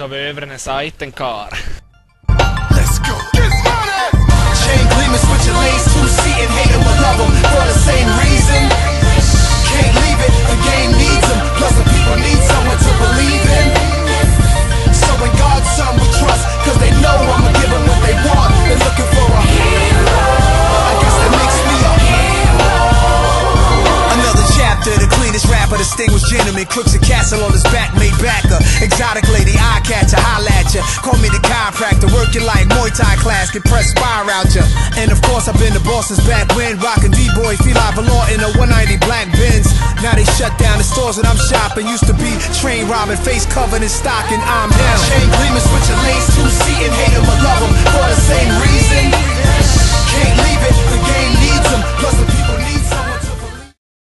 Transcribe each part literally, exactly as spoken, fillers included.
av övre sajten kar. Let's go. Chain gleaming, switching lanes, two seat and hate 'em or love 'em for the same reason. Can't leave it, the game needs 'em. Plus the people need someone to believe in. So in God's son we trust, cause they know I'ma give 'em what they want. They're looking for a hero. I guess that makes me a hero. Another chapter, the cleanest rapper, distinguished gentleman, crooks a castle on his back, made backer. Exotic lady, eye catcher, holla at ya. Call me the chiropractor, working like Muay Thai class, can press fire out ya. And of course I've been the boss since back when, rockin' D-boy, feel like Valor in a one ninety black Benz. Now they shut down the stores that I'm shopping. Used to be train robbing, face covered in stock, and I'm down. Chain gleaming, switching lanes, two seat and hate 'em or love 'em for the same reason. Can't leave it, the game needs 'em. Plus the people need someone to believe.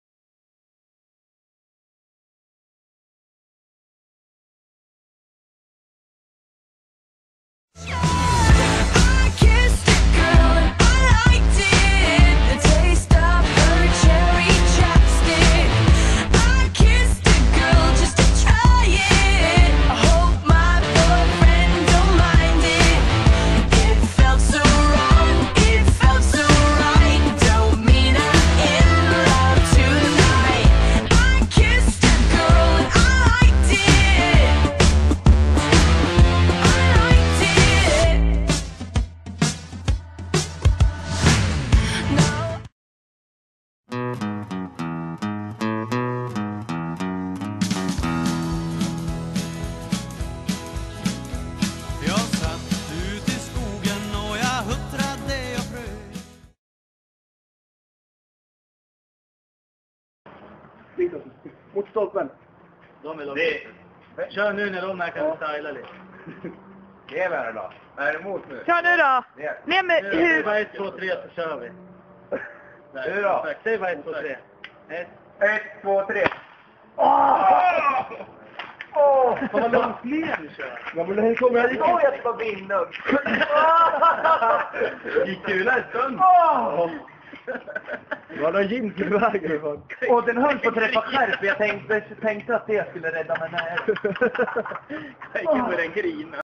Mot stolpen. De är långt. Kör nu när de här kan styla lite. Ge mig då. Är det emot nu? Kör nu då! Nej men Nu, hur? säg bara ett, två, tre så kör vi. Där, Nu då? tack. Säg bara ett, två, tre. Ett. Ett, två, tre. Åh! Åh! Fan vad långt ner du kör. Ja, men det kommer jag Åh, jag ska vinna! Gick kula en stund. Åh! Vad har jeans i vägen? Och den höll på att träffa skärp. Jag tänkte, tänkte att det skulle rädda mig. Nej. Jag gick på den grinen.